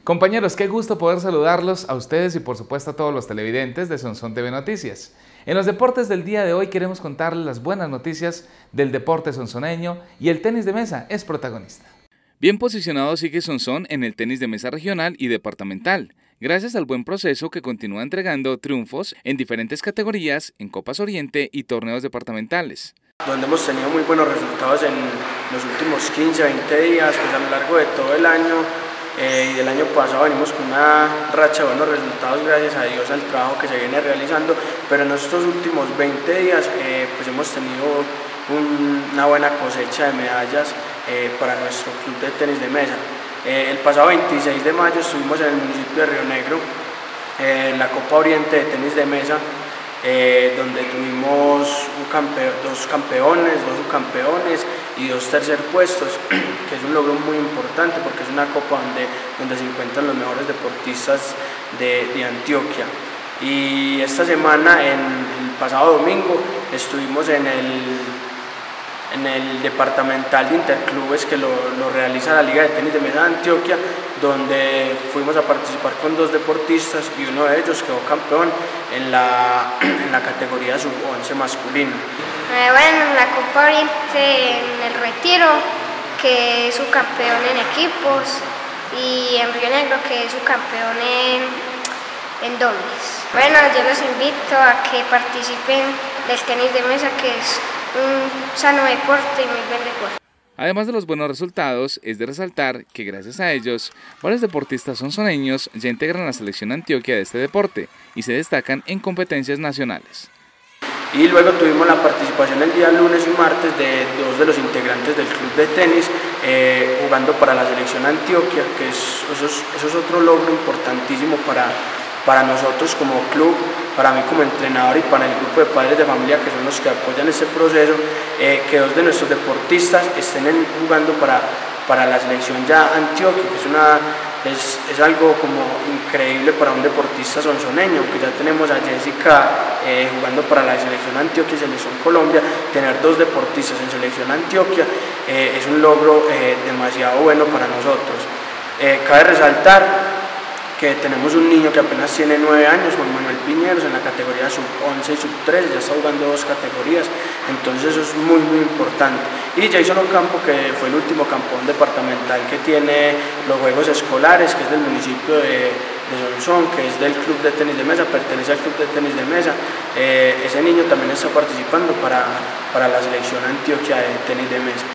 Compañeros, qué gusto poder saludarlos a ustedes y por supuesto a todos los televidentes de Sonsón TV Noticias. En los deportes del día de hoy queremos contarles las buenas noticias del deporte sonsoneño y el tenis de mesa es protagonista. Bien posicionado sigue Sonsón en el tenis de mesa regional y departamental, gracias al buen proceso que continúa entregando triunfos en diferentes categorías en Copas Oriente y torneos departamentales. Donde hemos tenido muy buenos resultados en los últimos 15, 20 días, pues a lo largo de todo el año y del año pasado venimos con una racha de buenos resultados gracias a Dios al trabajo que se viene realizando, pero en estos últimos 20 días pues hemos tenido una buena cosecha de medallas para nuestro club de tenis de mesa. El pasado 26 de mayo estuvimos en el municipio de Río Negro en la Copa Oriente de tenis de mesa, donde tuvimos dos campeones, dos subcampeones y dos tercer puestos, que es un logro muy importante porque es una copa donde se encuentran los mejores deportistas de Antioquia. Y esta semana, el pasado domingo, estuvimos en el departamental de interclubes que lo realiza la Liga de Tenis de Mesa de Antioquia, donde fuimos a participar con dos deportistas y uno de ellos quedó campeón en la categoría sub-11 masculina. Bueno, en la Copa Oriente, en el Retiro, que es subcampeón en equipos, y en Río Negro, que es subcampeón en dobles. Bueno, yo los invito a que participen del tenis de mesa, que es un sano deporte y muy buen deporte. Además de los buenos resultados, es de resaltar que gracias a ellos, varios deportistas sonsoneños ya integran la selección Antioquia de este deporte y se destacan en competencias nacionales. Y luego tuvimos la participación el día lunes y martes de dos de los integrantes del club de tenis jugando para la selección Antioquia, que eso es otro logro importantísimo para nosotros como club, para mí como entrenador y para el grupo de padres de familia que son los que apoyan este proceso, que dos de nuestros deportistas estén jugando para la selección ya Antioquia, que es algo como increíble para un deportista sonsoneño, que ya tenemos a Jessica jugando para la selección Antioquia y selección Colombia. Tener dos deportistas en selección Antioquia es un logro demasiado bueno para nosotros. Cabe resaltar que tenemos un niño que apenas tiene 9 años, Juan Manuel Piñeros, en la categoría sub-11 y sub-13, ya está jugando dos categorías, entonces eso es muy importante. Y Jason Ocampo, que fue el último campeón departamental que tiene los Juegos Escolares, que es del municipio de Sonsón, que es del club de tenis de mesa, pertenece al club de tenis de mesa. Ese niño también está participando para la selección Antioquia de tenis de mesa.